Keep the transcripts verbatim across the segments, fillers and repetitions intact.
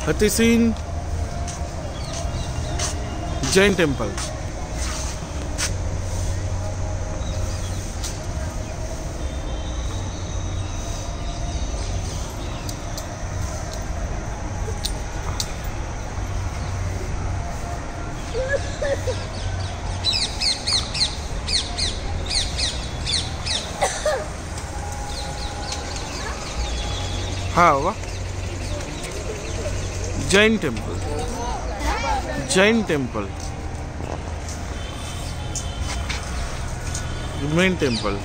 Hathi Singh Jain Temple. हाँ होगा Jain temple, Jain temple, main temple.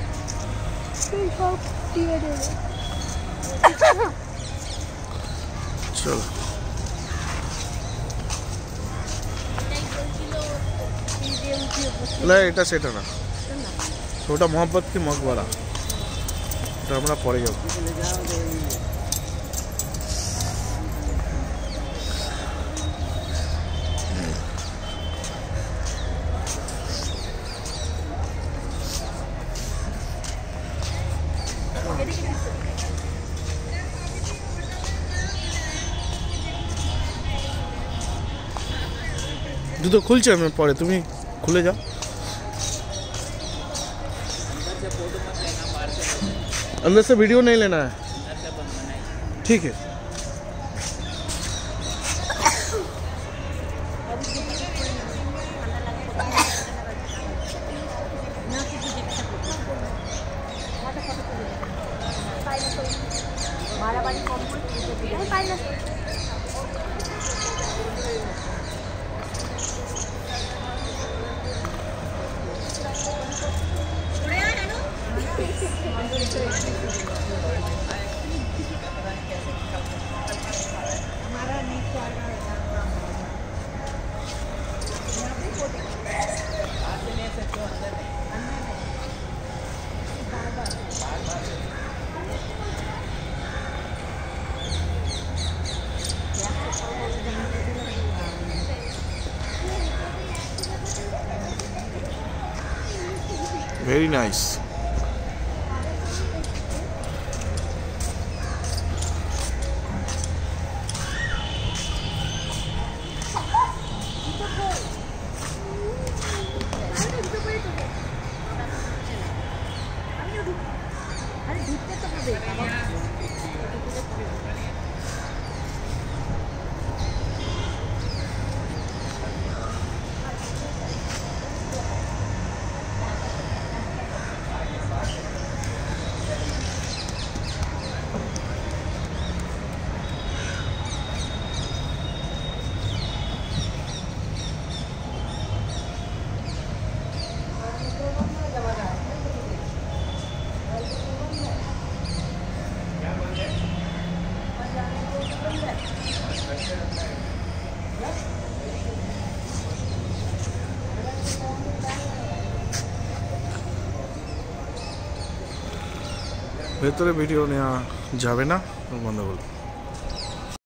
चलो না এটা সেটা না, ওটা মোহাম্মদ কি মকবরা, ওটা আমরা পরে যাব। जूतो खुलছে मैं पड़े, तुम्हें खुले जाओ। अंदर से वीडियो नहीं लेना है, ठीक है। Very nice. ভেতরে ভিডিও নেওয়া যাবে না, বন্ধ করব।